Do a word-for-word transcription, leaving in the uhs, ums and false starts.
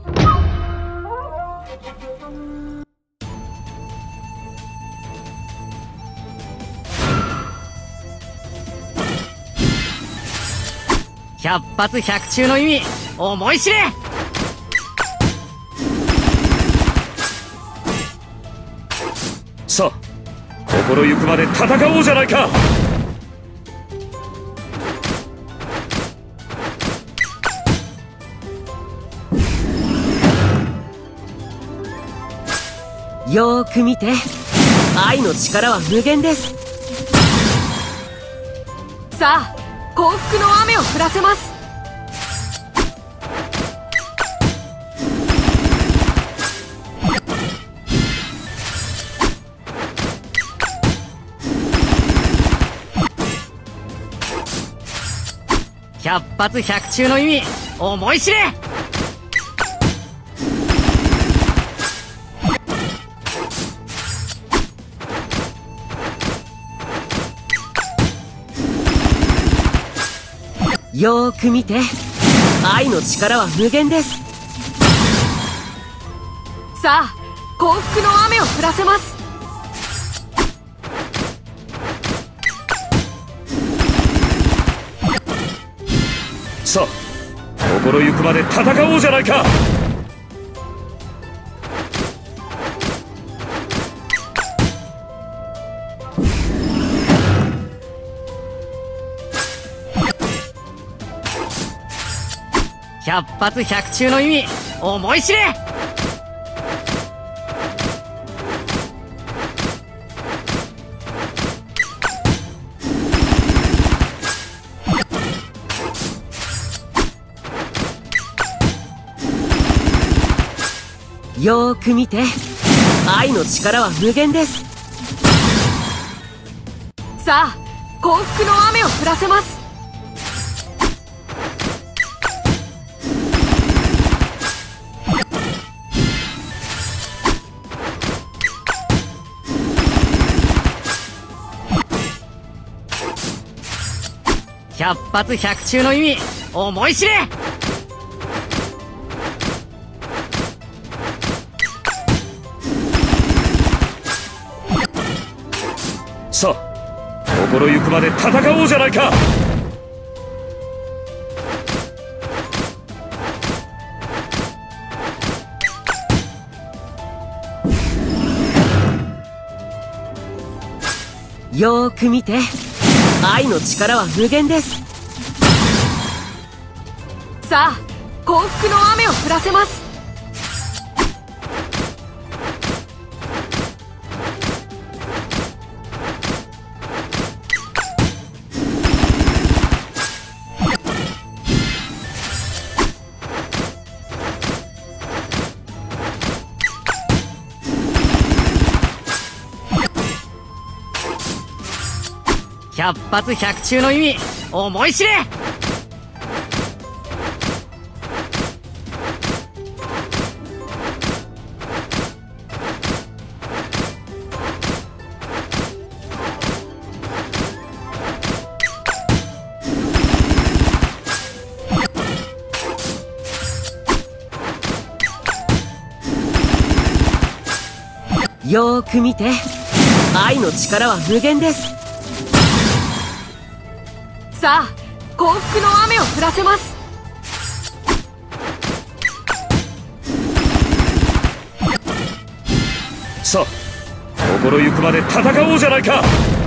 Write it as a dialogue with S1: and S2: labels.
S1: 百発百中の意味思い知れ。
S2: さあ心ゆくまで戦おうじゃないか。
S3: よーく見て、愛の力は無限です。
S4: さあ幸福の雨を降らせます。
S1: 百発百中の意味思い知れ。
S3: よーく見て、愛の力は無限です。
S4: さあ幸福の雨を降らせます。
S2: さあ心ゆくまで戦おうじゃないか。
S1: 百発百中の意味思い知れ。
S3: よーく見て、愛の力は無限です。
S4: さあ幸福の雨を降らせます。
S1: 百発百中の意味思い知れ。
S2: さあ心ゆくまで戦おうじゃないか。
S3: よーく見て、愛の力は無限です。
S4: さあ幸福の雨を降らせます。
S1: 百発百中の意味思い知れ。
S3: よーく見て、愛の力は無限です。
S4: さあ幸福の雨を降らせます。
S2: さあ心ゆくまで戦おうじゃないか。